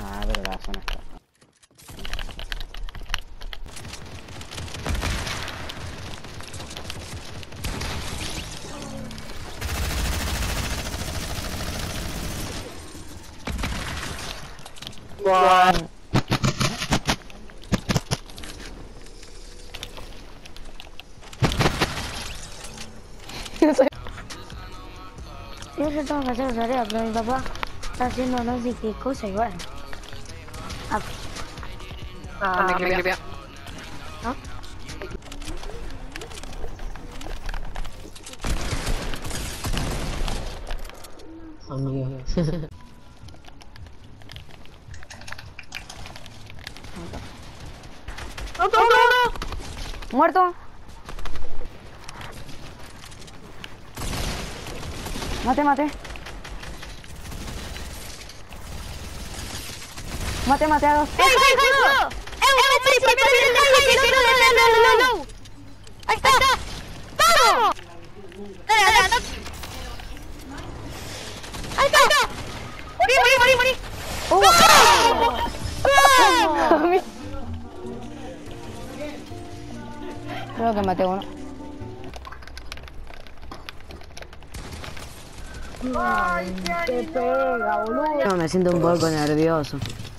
Ah, verdad, son estas. Wow. Yo sé tengo que hacer tarea, pero mi papá está haciendo no sé qué cosa y bueno. Me clipea. ¿No? Amigo. ¡No! ¡Muerto! Mate. Mate a dos. ¡Ey, cuidado! ¡No! ¡Ahí está! ¡Vamos! ¡Dale! ¡Ahí está! ¡Morí! Creo que maté uno. ¡Ay, qué pega, boludo! No, me siento un poco nervioso.